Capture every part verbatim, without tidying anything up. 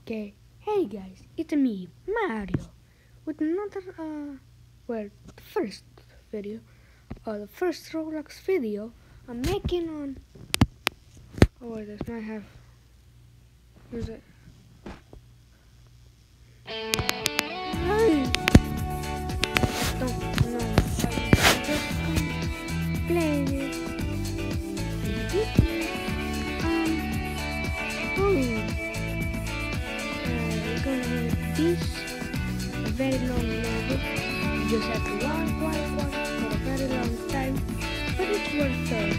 Okay, hey guys, it's me, Mario, with another, uh, well, the first video, uh, the first Roblox video I'm making on, oh wait, this might have, who's it? I don't know, I'm just gonna play this, um, oh, gonna make this a very long level. You just have to walk, walk, walk for a very long time, but it's worth it.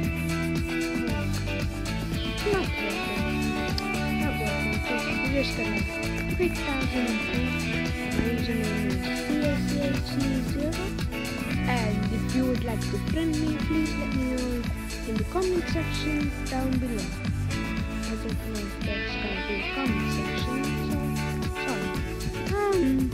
It's not worth it. Not worth it. Just, you're just gonna three thousand points. My username is C S C H C zero. And if you would like to friend me, please let me know in the comment section down below. I don't know if that's gonna be a comment section. Um,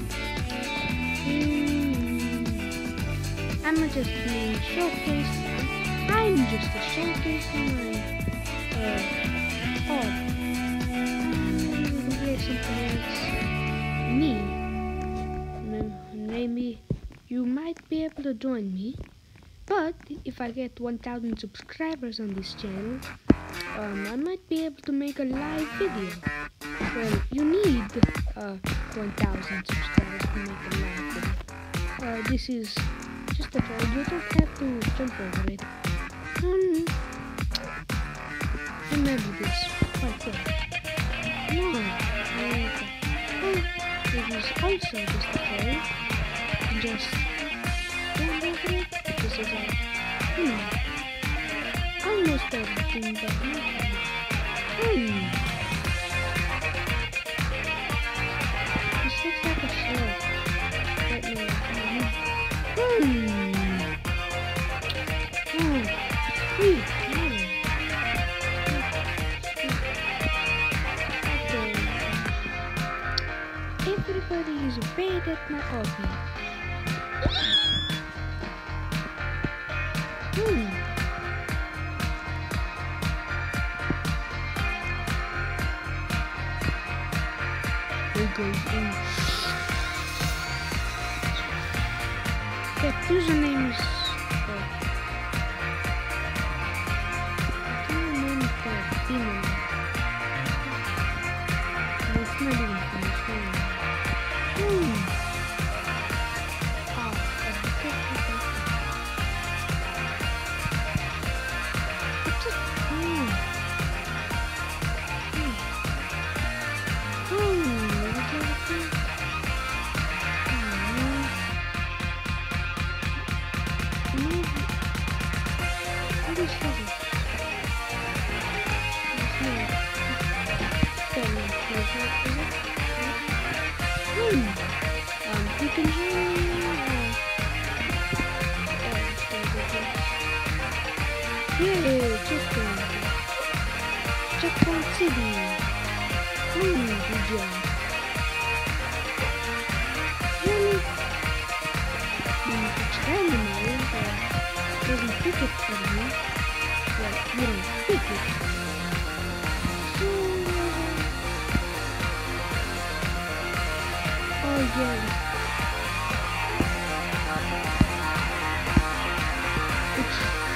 mm, I'm just doing a showcase. I'm just a showcase in my uh, oh, um, we can play something else. Me, maybe you might be able to join me. But if I get one thousand subscribers on this channel, um, I might be able to make a live video. Well, you need uh, one thousand subscribers to make a live video. Uh, this is just a trial. You don't have to jump over it. Um, remember this quite well. No, okay. Oh, this is also just a trial. Just jump over it. This is a, hmm, almost everything but nothing. Hmm. Looks like a slug. Right now. Hmm. Oh. Wait. No. Okay. Everybody is bad at my hobby. Hmm. It goes in. The username is uh, I can't remember the email. It's not even finished. Hmm. Oh, it's just hmm. Hmm. Hmm. Hmm. Um, you can join uh, yeah, checkpoint. Checkpoint City. Hmm, good job. Really? Hmm, it's randomly, but it doesn't pick it for me. Like, you don't pick it. So, oh yeah. It's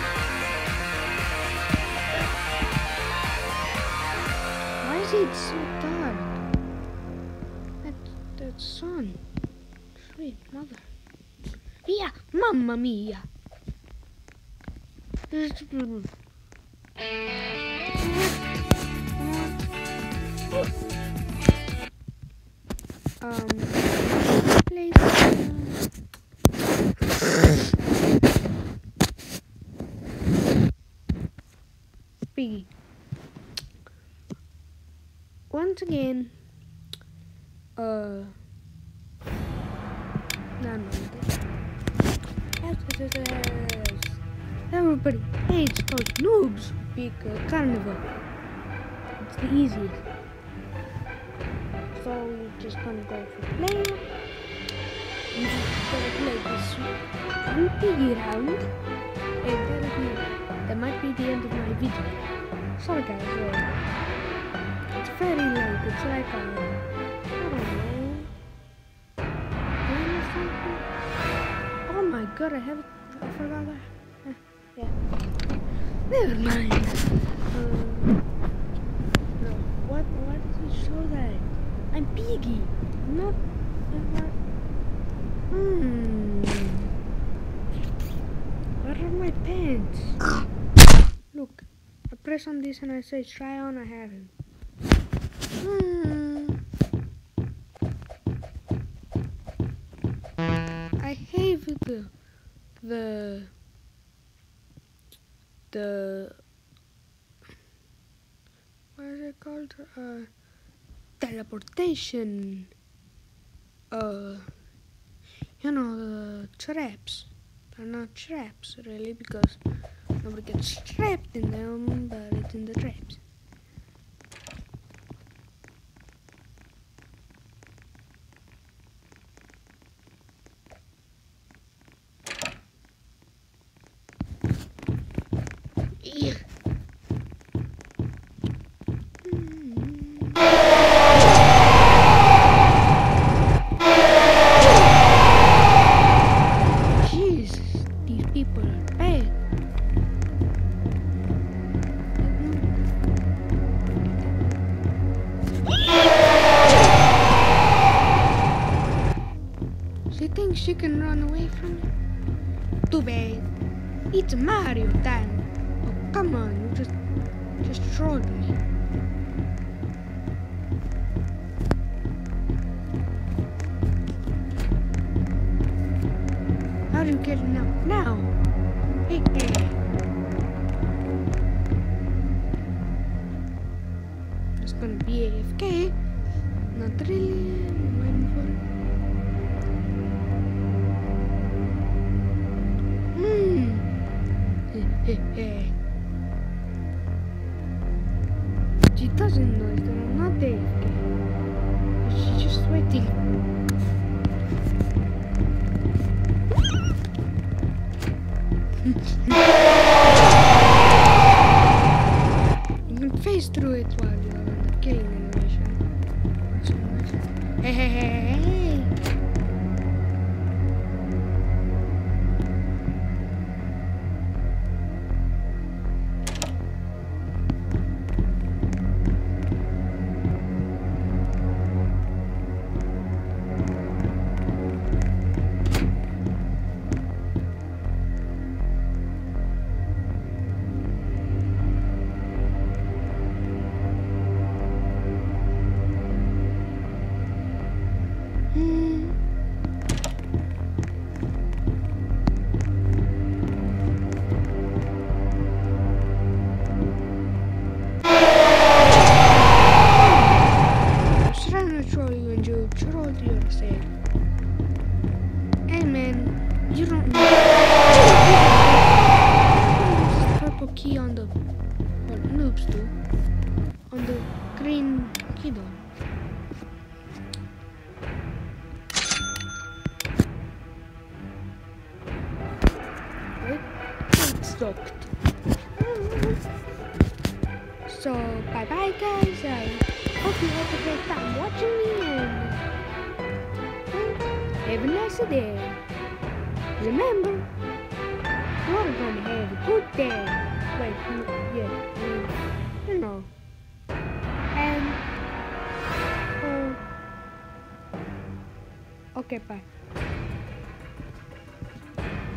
why is it so dark? That that sun. Sweet mother. Yeah, mamma mia. Um, place. Piggy. Once again, uh, no, no, everybody hates those noobs big uh, carnival. It's the easiest. So you're just gonna go for player. You just gonna play this one piggy round, and that'll be, that might be the end of my video. Sorry guys, uh, it's very late it's like a, I don't know, game or something. Oh my god, I have, I forgot that. Eh, yeah, never mind. Uh, no, what, what did it show that? I'm Piggy, not, not, hmm, where are my pants? Look, I press on this and I say try on, I have him. Hmm. I have the the the what is it called? Uh, teleportation. Uh, you know, the traps. They're not traps really because nobody gets trapped in them, but it's in the traps. Yeah. Jesus, these people are bad. She thinks she can run away from me? Too bad. It's Mario time. Oh, come on, you just, just trolled me. How do you get it now? Now! Hey, hey. Just gonna be A F K. Not really. I'm waiting for it. Hmm. Hey, hey. She doesn't know that I'm not A F K. She's just waiting. You can face through it while you're on the killing animation. Hey, hey, hey, hey! You don't know. Use the purple key on the, well, noobs do, on the green key though. Wait, it's locked. So, bye bye guys. I hope you had a great time watching me and have a nice day. Remember, you're gonna have a good day. Wait, yeah, you know. And, uh, okay, bye.